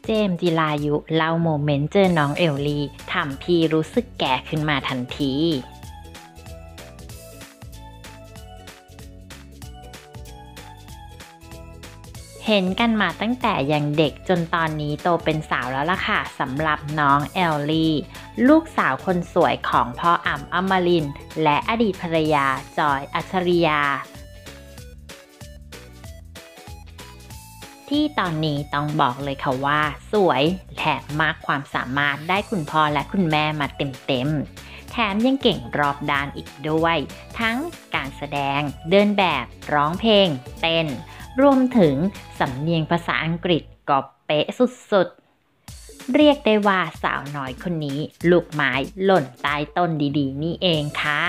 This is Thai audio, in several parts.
เจมส์จิรายุเล่าโมเมนต์เจอน้องเอลลี่ทำพี่รู้สึกแก่ขึ้นมาทันที เห็นกันมาตั้งแต่ยังเด็กจนตอนนี้โตเป็นสาวแล้วล่ะค่ะสำหรับน้องเอลลี่ลูกสาวคนสวยของพ่ออ่ำอมรินทร์และอดีตภรรยาจอยอัจฉริยาที่ตอนนี้ต้องบอกเลยค่ะว่าสวยแถมมากความสามารถได้คุณพ่อและคุณแม่มาเต็มแถมยังเก่งรอบด้านอีกด้วยทั้งการแสดงเดินแบบร้องเพลงเต้นรวมถึงสำเนียงภาษาอังกฤษก็เป๊ะสุดๆเรียกได้ว่าสาวน้อยคนนี้ลูกไม้หล่นใต้ต้นดีๆนี่เองค่ะ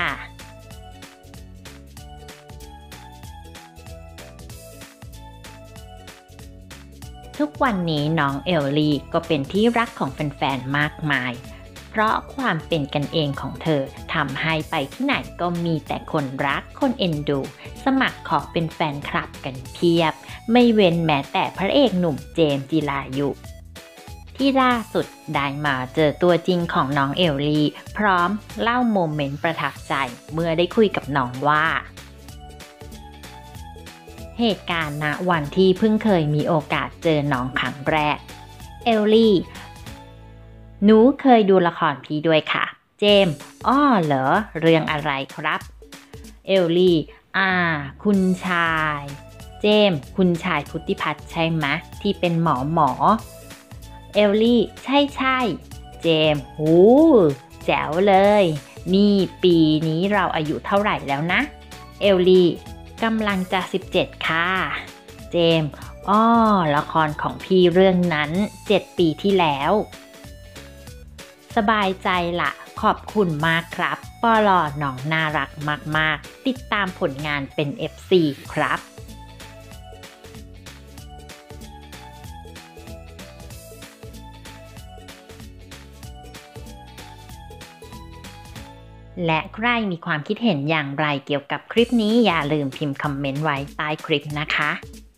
ทุกวันนี้น้องเอลลี่ก็เป็นที่รักของแฟนๆมากมายเพราะความเป็นกันเองของเธอทำให้ไปที่ไหนก็มีแต่คนรักคนเอ็นดูสมัครขอเป็นแฟนคลับกันเพียบไม่เว้นแม้แต่พระเอกหนุ่มเจมส์จิรายุที่ล่าสุดได้มาเจอตัวจริงของน้องเอลลี่พร้อมเล่าโมเมนต์ประทับใจเมื่อได้คุยกับน้องว่าเหตุการณ์ณวันที่เพิ่งเคยมีโอกาสเจอน้องครั้งแรกเอลลี่หนูเคยดูละครพี่ด้วยค่ะเจมส์อ้อเหรอเรื่องอะไรครับเอลลี่คุณชายเจมส์คุณชายพุทธิพัฒน์ใช่ไหมที่เป็นหมอเอลลี่ใช่เจมส์หูแจ๋วเลยนี่ปีนี้เราอายุเท่าไหร่แล้วนะเอลลี่กำลังจะ17ค่ะเจมส์ละครของพี่เรื่องนั้น7 ปีที่แล้วสบายใจละขอบคุณมากครับปลอน้องน่ารักมากๆติดตามผลงานเป็น FC ครับและใครมีความคิดเห็นอย่างไรเกี่ยวกับคลิปนี้อย่าลืมพิมพ์คอมเมนต์ไว้ใต้คลิปนะคะ